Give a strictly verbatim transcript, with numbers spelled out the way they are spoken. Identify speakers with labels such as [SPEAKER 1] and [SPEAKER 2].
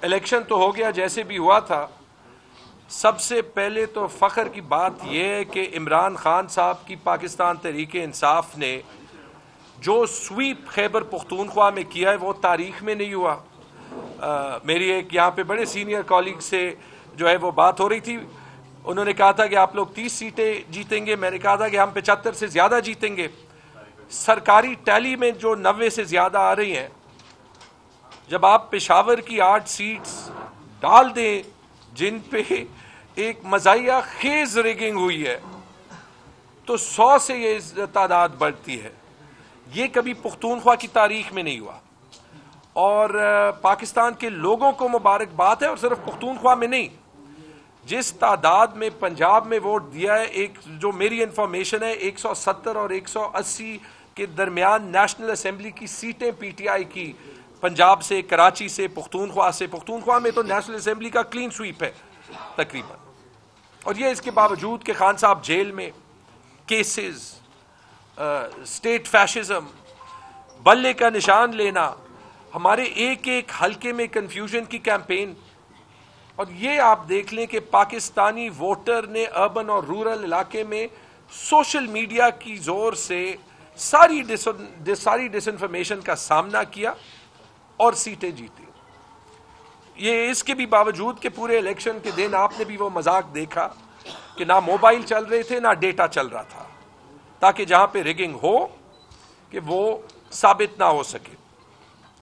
[SPEAKER 1] Election تو ہو گیا جیسے بھی ہوا تھا. سب سے پہلے تو فخر کی بات یہ ہے کہ عمران خان صاحب کی پاکستان تحریک انصاف نے جو سویپ خیبر پختونخوا میں کیا ہے وہ تاریخ میں نہیں ہوا. آ, میری ایک یہاں پہ بڑے سینئر کالیگ سے جو ہے وہ بات ہو رہی تھی. انہوں نے کہا تھا کہ آپ لوگ تیس سیٹیں جیتیں گے. میں نے کہا تھا کہ ہم پچہتر سے زیادہ جیتیں گے. سرکاری ٹیلی میں جو نوے سے زیادہ آ رہی ہیں, جب آپ پشاور کی آٹھ سیٹس ڈال دیں جن پہ ایک مزاحیہ خیز ریگنگ ہوئی ہے, تو سو سے یہ تعداد بڑھتی ہے. یہ کبھی پختونخوا کی تاریخ میں نہیں ہوا. اور پاکستان کے لوگوں کو مبارکباد ہے, اور صرف پختونخوا میں نہیں, جس تعداد میں پنجاب میں ووٹ دیا ہے, ایک جو میری انفارمیشن ہے ایک سو ستر اور ایک سو اسی کے درمیان نیشنل اسمبلی کی سیٹیں پی ٹی آئی کی پنجاب سے, کراچی سے, پختونخوا سے. پختونخوا میں تو نیشنل اسمبلی کا کلین سویپ ہے تقریباً. اور یہ اس کے باوجود کہ خان صاحب جیل میں, کیسز, اسٹیٹ فیشزم, بلے کا نشان لینا, ہمارے ایک ایک حلقے میں کنفیوژن کی کیمپین. اور یہ آپ دیکھ لیں کہ پاکستانی ووٹر نے اربن اور رورل علاقے میں سوشل میڈیا کی زور سے ساری ڈس ساری ڈس انفارمیشن کا سامنا کیا اور سیٹیں جیتی. یہ اس کے بھی باوجود کہ پورے الیکشن کے دن آپ نے بھی وہ مذاق دیکھا کہ نہ موبائل چل رہے تھے نہ ڈیٹا چل رہا تھا, تاکہ جہاں پہ ریگنگ ہو کہ وہ ثابت نہ ہو سکے.